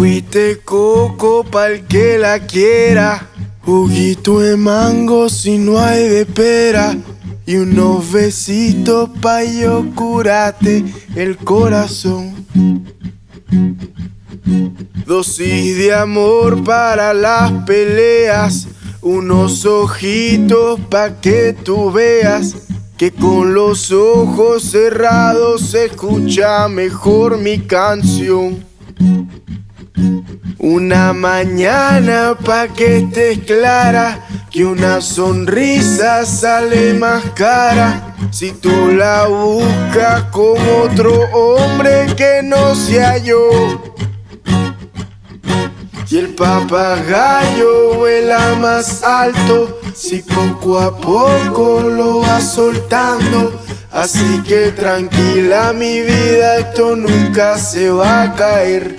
Agüita de coco pa'l que la quiera, juguito de mango si no hay de pera, y unos besitos pa' yo curarte el corazón. Dosis de amor para las peleas, unos ojitos pa' que tú veas que con los ojos cerrados se escucha mejor mi canción. Una mañana pa' que estés clara, que una sonrisa sale más cara si tú la buscas con otro hombre que no sea yo. Y el papagayo vuela más alto si poco a poco lo vas soltando. Así que tranquila mi vida, esto nunca se va a caer.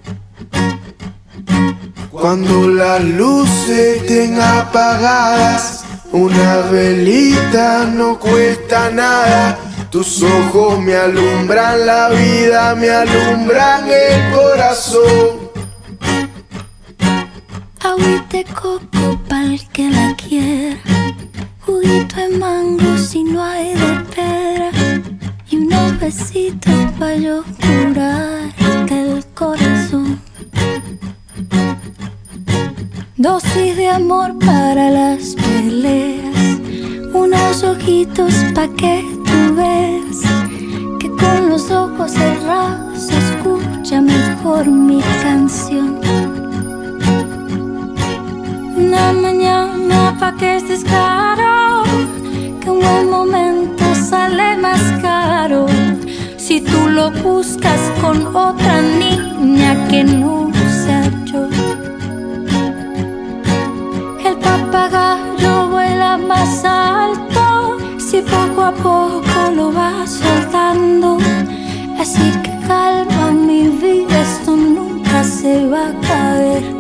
Cuando las luces estén apagadas, una velita no cuesta nada. Tus ojos me alumbran la vida, me alumbran el corazón. Agüita de coco pa'l que la quiera, juguito de mango si no hay de pera, y unos besitos pa' yo curarte el corazón. Dosis de amor para las peleas, unos ojitos pa' que tú veas que con los ojos cerrados se escucha mejor mi canción. Una mañana pa' que estés claro, que un buen momento sale más caro si tú lo buscas con otra niña que no sea yo. El papagayo vuela más alto si poco a poco lo vas soltando. Así que calma mi vida, esto nunca se va a caer.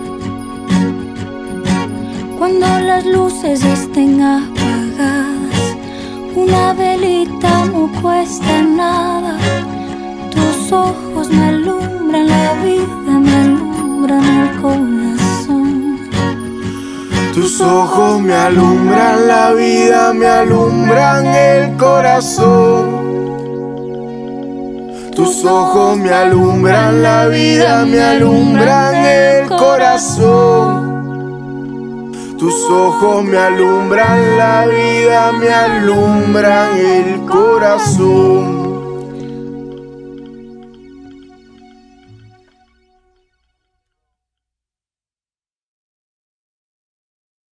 Cuando las luces estén apagadas, una velita no cuesta nada. Tus ojos me alumbran la vida, me alumbran el corazón. Tus ojos me alumbran la vida, me alumbran el corazón. Tus ojos me alumbran la vida, me alumbran el corazón. Tus ojos me alumbran la vida, me alumbran el corazón.